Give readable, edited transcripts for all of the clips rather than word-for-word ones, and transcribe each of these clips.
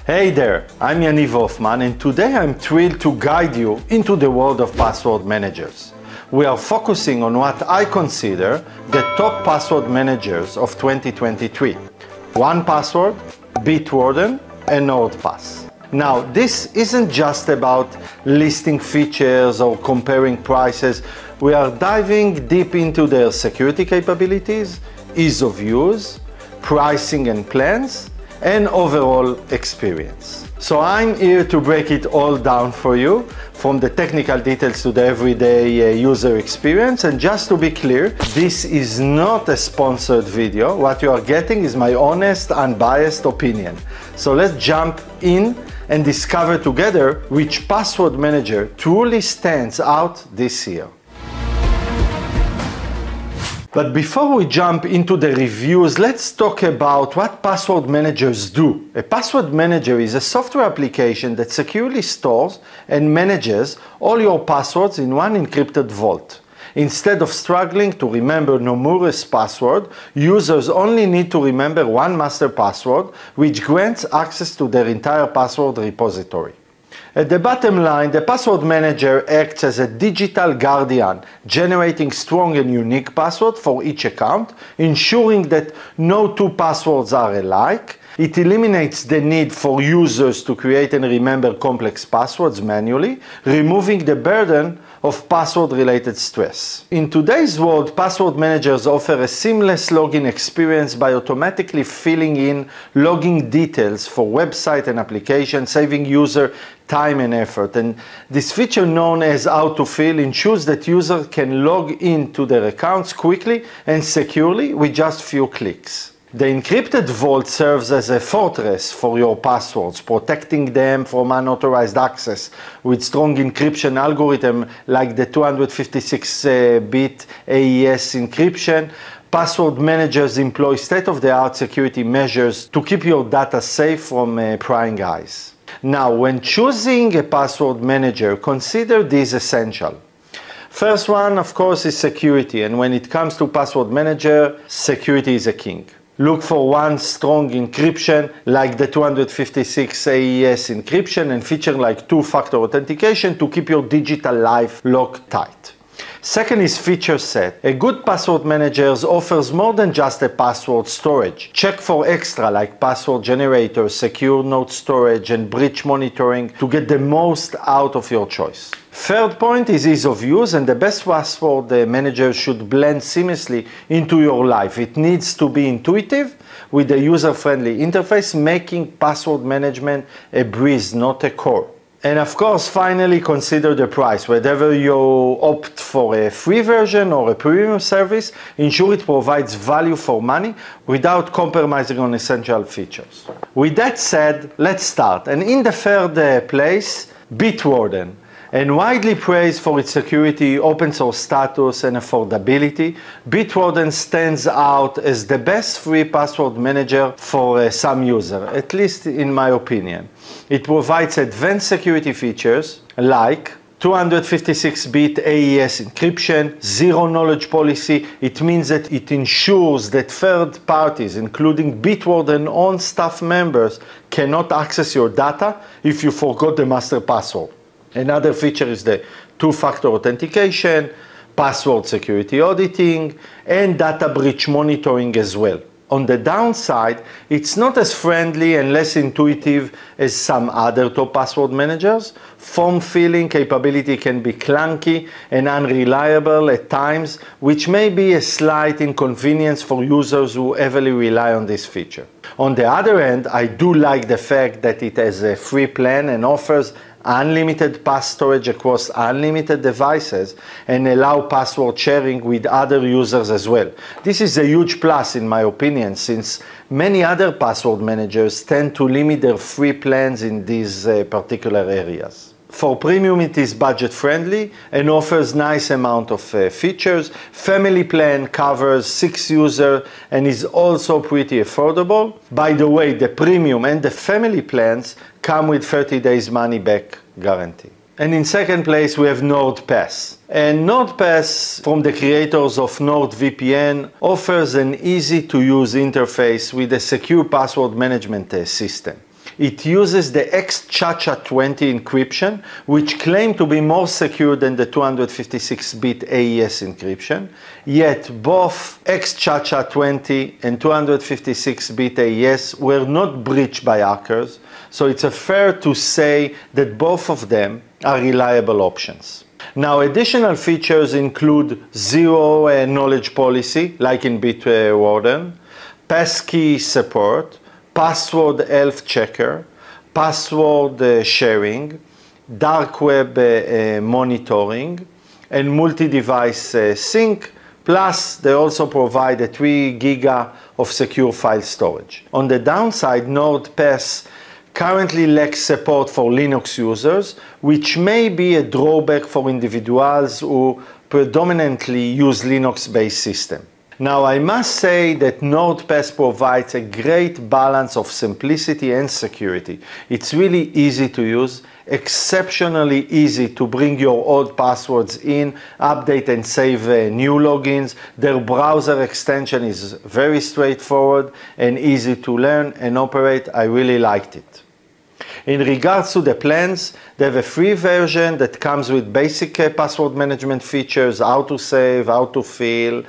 Hey there, I'm Yaniv Hoffman, and today I'm thrilled to guide you into the world of password managers. We are focusing on what I consider the top password managers of 2023. 1Password, Bitwarden, and NordPass. Now, this isn't just about listing features or comparing prices. We are diving deep into their security capabilities, ease of use, pricing and plans, and overall experience. So I'm here to break it all down for you, from the technical details to the everyday user experience. And just to be clear, this is not a sponsored video. What you are getting is my honest, unbiased opinion. So let's jump in and discover together which password manager truly stands out this year. But before we jump into the reviews, let's talk about what password managers do. A password manager is a software application that securely stores and manages all your passwords in one encrypted vault. Instead of struggling to remember numerous passwords, users only need to remember one master password, which grants access to their entire password repository. At the bottom line, the password manager acts as a digital guardian, generating strong and unique passwords for each account, ensuring that no two passwords are alike. It eliminates the need for users to create and remember complex passwords manually, removing the burden of password-related stress. In today's world, password managers offer a seamless login experience by automatically filling in login details for website and application, saving user time and effort. And this feature, known as autofill, ensures that users can log into their accounts quickly and securely with just few clicks. The encrypted vault serves as a fortress for your passwords, protecting them from unauthorized access with strong encryption algorithm like the 256-bit AES encryption. Password managers employ state-of-the-art security measures to keep your data safe from prying eyes. Now, when choosing a password manager, consider these essentials. First one, of course, is security, and when it comes to password manager, security is a king. Look for one strong encryption like the 256 AES encryption and feature like two-factor authentication to keep your digital life locked tight. Second is feature set. A good password manager offers more than just a password storage. Check for extra like password generator, secure note storage, and breach monitoring to get the most out of your choice. Third point is ease of use, and the best password manager should blend seamlessly into your life. It needs to be intuitive with a user-friendly interface, making password management a breeze, not a chore. And of course, finally, consider the price. Whether you opt for a free version or a premium service, ensure it provides value for money without compromising on essential features. With that said, let's start. And in the third place, Bitwarden. And widely praised for its security, open source status, and affordability, Bitwarden stands out as the best free password manager for some users, at least in my opinion. It provides advanced security features like 256-bit AES encryption, zero-knowledge policy. It means that it ensures that third parties, including Bitwarden own staff members, cannot access your data if you forgot the master password. Another feature is the two-factor authentication, password security auditing, and data breach monitoring as well. On the downside, it's not as friendly and less intuitive as some other top password managers. Form filling capability can be clunky and unreliable at times, which may be a slight inconvenience for users who heavily rely on this feature. On the other hand, I do like the fact that it has a free plan and offers unlimited pass storage across unlimited devices and allow password sharing with other users as well. This is a huge plus in my opinion, since many other password managers tend to limit their free plans in these particular areas. For premium, it is budget friendly and offers nice amount of features. Family plan covers 6 users and is also pretty affordable. By the way, the premium and the family plans come with 30 days money back guarantee. And in second place, we have NordPass. And NordPass, from the creators of NordVPN, offers an easy to use interface with a secure password management system. It uses the XChaCha20 encryption, which claim to be more secure than the 256-bit AES encryption. Yet both XChaCha20 and 256-bit AES were not breached by hackers, so it's fair to say that both of them are reliable options. Now, additional features include zero knowledge policy, like in Bitwarden, passkey support, password health checker, password sharing, dark web monitoring, and multi-device sync. Plus, they also provide a 3 GB of secure file storage. On the downside, NordPass currently lacks support for Linux users, which may be a drawback for individuals who predominantly use Linux-based systems. Now, I must say that NordPass provides a great balance of simplicity and security. It's really easy to use, exceptionally easy to bring your old passwords in, update and save new logins. Their browser extension is very straightforward and easy to learn and operate. I really liked it. In regards to the plans, they have a free version that comes with basic password management features, how to save, how to fill,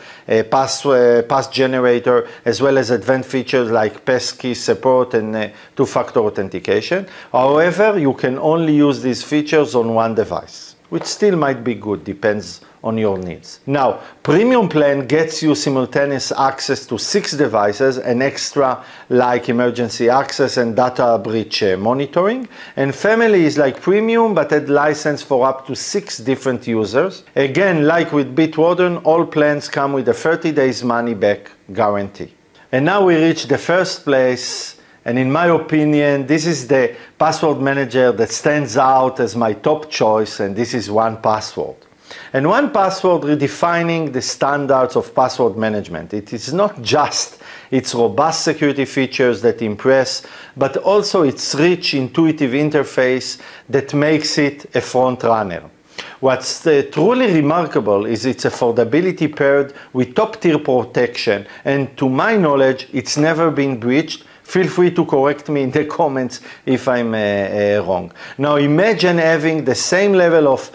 pass generator, as well as advanced features like passkey support and two-factor authentication. However, you can only use these features on one device, which still might be good, depends on your needs. Now, premium plan gets you simultaneous access to 6 devices and extra like emergency access and data breach monitoring. And family is like premium but had license for up to 6 different users. Again, like with Bitwarden, all plans come with a 30 days money back guarantee. And now we reach the first place. And in my opinion, this is the password manager that stands out as my top choice, and this is 1Password. And 1Password redefining the standards of password management. It is not just its robust security features that impress, but also its rich, intuitive interface that makes it a front runner. What's truly remarkable is its affordability paired with top-tier protection, and to my knowledge, it's never been breached. Feel free to correct me in the comments if I'm wrong. Now imagine having the same level of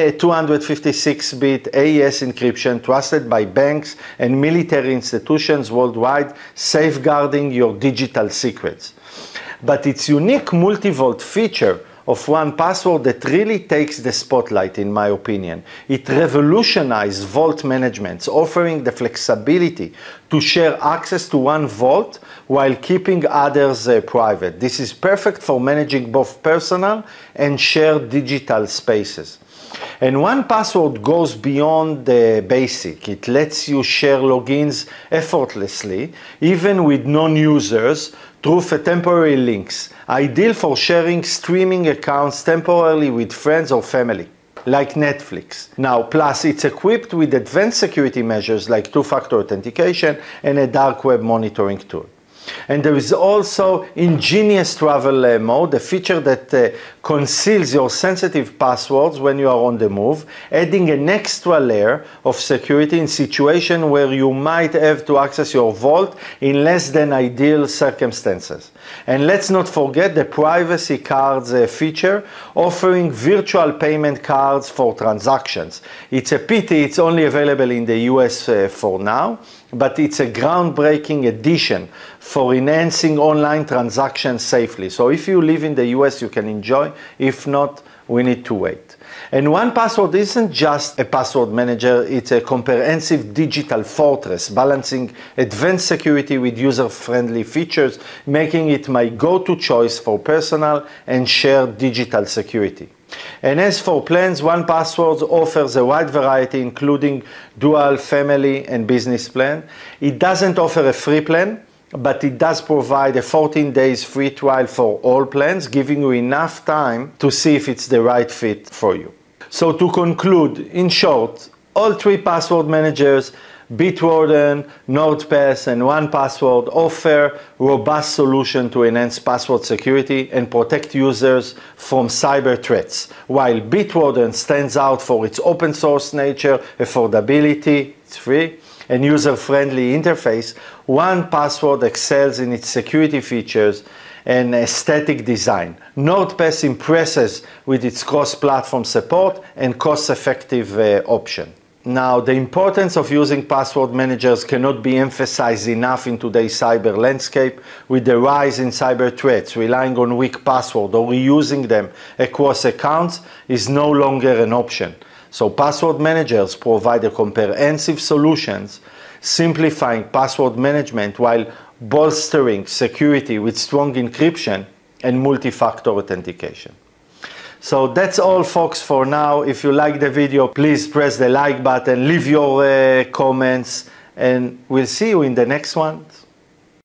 256-bit AES encryption trusted by banks and military institutions worldwide, safeguarding your digital secrets. But its unique multi-vault feature of 1Password that really takes the spotlight, in my opinion. It revolutionized vault management, offering the flexibility to share access to one vault while keeping others private. This is perfect for managing both personal and shared digital spaces. And 1Password goes beyond the basic. It lets you share logins effortlessly, even with non-users, through temporary links, ideal for sharing streaming accounts temporarily with friends or family, like Netflix. Now, plus it's equipped with advanced security measures like two-factor authentication and a dark web monitoring tool. And there is also ingenious travel mode, a feature that conceals your sensitive passwords when you are on the move, adding an extra layer of security in situations where you might have to access your vault in less than ideal circumstances. And let's not forget the privacy cards feature, offering virtual payment cards for transactions. It's a pity it's only available in the US for now, but it's a groundbreaking addition for enhancing online transactions safely. So if you live in the US, you can enjoy. If not, we need to wait. And 1Password isn't just a password manager, it's a comprehensive digital fortress, balancing advanced security with user-friendly features, making it my go-to choice for personal and shared digital security. And as for plans, 1Password offers a wide variety, including dual, family, and business plan. It doesn't offer a free plan, but it does provide a 14 days free trial for all plans, giving you enough time to see if it's the right fit for you. So to conclude, in short, all 3 password managers, Bitwarden, NordPass, and 1Password offer robust solutions to enhance password security and protect users from cyber threats, while Bitwarden stands out for its open source nature, affordability, it's free, and user-friendly interface. 1Password excels in its security features and aesthetic design. NordPass impresses with its cross-platform support and cost-effective option. Now, the importance of using password managers cannot be emphasized enough in today's cyber landscape. With the rise in cyber threats, relying on weak passwords or reusing them across accounts is no longer an option. So password managers provide a comprehensive solutions, simplifying password management while bolstering security with strong encryption and multi-factor authentication. So that's all, folks, for now. If you like the video, please press the like button, leave your comments, and we'll see you in the next one.